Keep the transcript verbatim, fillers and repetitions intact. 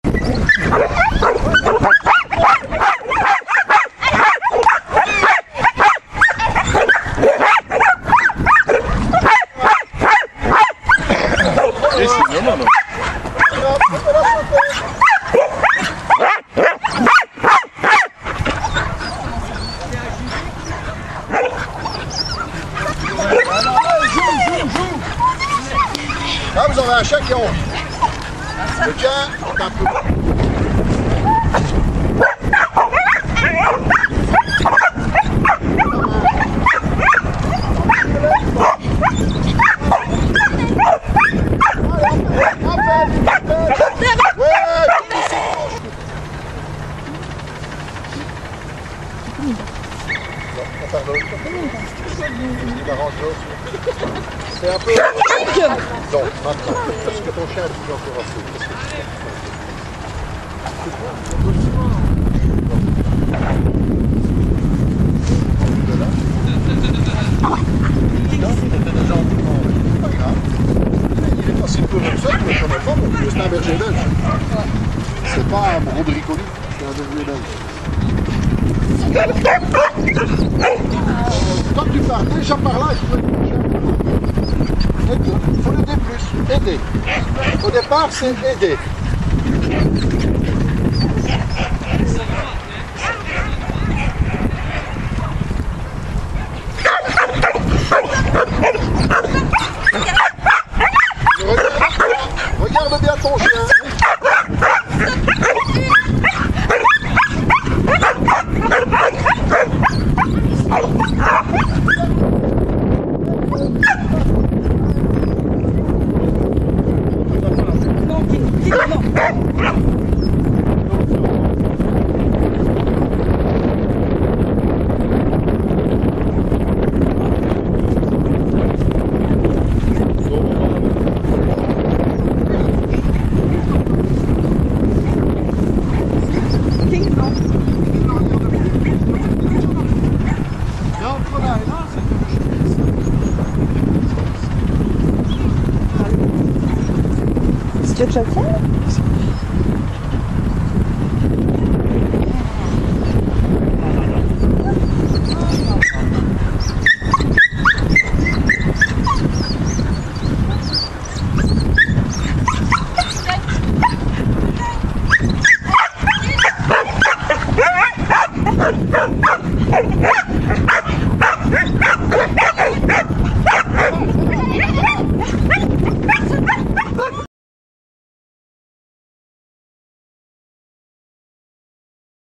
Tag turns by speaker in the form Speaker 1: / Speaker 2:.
Speaker 1: Là, vous avez un chat qui a envie. Le tien est un peu... C'est un peu... Non, maintenant, parce que ton chien a dit encore assez. C'est pas grave. Il est passé peu comme ça, mais quand même pas, mon Dieu, c'est un berger belge. C'est pas un brodricoli, c'est un berger belge. Quand tu pars déjà par là, il faut être aider. Il faut l'aider plus. Aider. Au départ, c'est aider. Regarde, regarde bien ton chien.
Speaker 2: Tu veux que je le prenne ?